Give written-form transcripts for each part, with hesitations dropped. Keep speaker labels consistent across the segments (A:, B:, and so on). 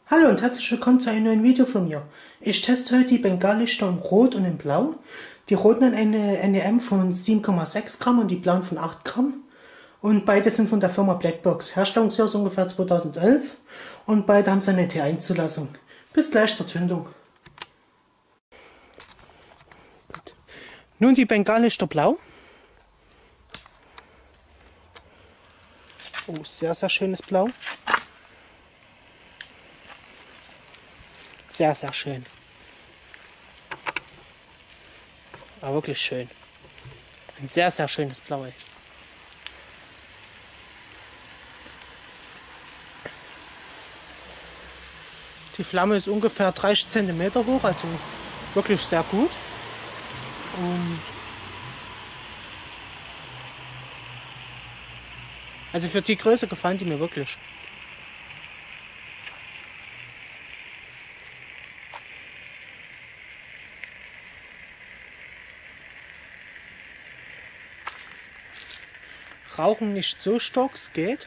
A: Hallo und herzlich willkommen zu einem neuen Video von mir. Ich teste heute die Bengallichter in Rot und in Blau. Die roten haben eine NEM von 7,6 Gramm und die blauen von 8 Gramm. Und beide sind von der Firma Blackbox. Herstellungsjahr ist ungefähr 2011 und beide haben so eine T1-Zulassung. Bis gleich zur Zündung. Nun die Bengallichter Blau. Oh, sehr, sehr schönes Blau. Sehr, sehr schön. Aber wirklich schön. Ein sehr, sehr schönes Blau. Die Flamme ist ungefähr 30 cm hoch, also wirklich sehr gut. Und also für die Größe gefallen die mir wirklich. Rauchen nicht so stark, es geht.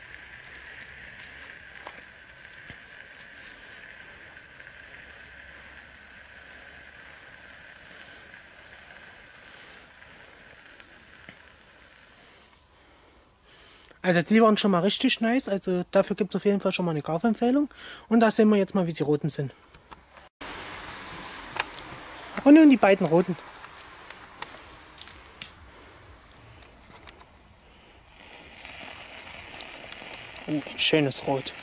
A: Also die waren schon mal richtig nice, also dafür gibt es auf jeden Fall schon mal eine Kaufempfehlung. Und da sehen wir jetzt mal, wie die roten sind. Und nun die beiden roten. Ein schönes Rot.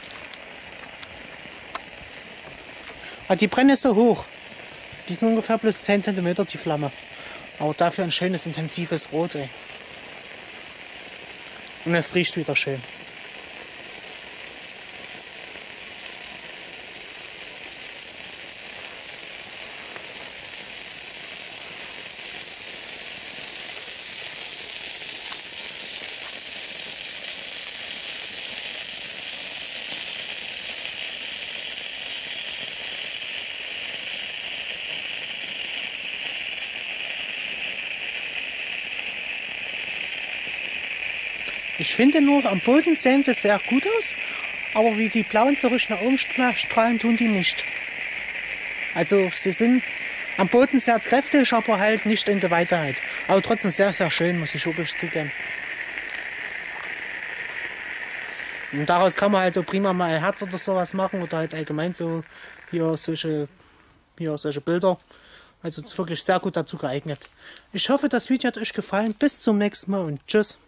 A: Aber die brennen so hoch. Die sind ungefähr plus 10 cm die Flamme. Aber dafür ein schönes, intensives Rot. Ey. Und es riecht wieder schön. Ich finde nur, am Boden sehen sie sehr gut aus, aber wie die blauen so richtig nach oben strahlen, tun die nicht. Also sie sind am Boden sehr kräftig, aber halt nicht in der Weiterheit. Aber trotzdem sehr, sehr schön, muss ich wirklich zugeben. Und daraus kann man halt auch prima mal ein Herz oder sowas machen oder halt allgemein so hier solche Bilder. Also es ist wirklich sehr gut dazu geeignet. Ich hoffe, das Video hat euch gefallen. Bis zum nächsten Mal und tschüss.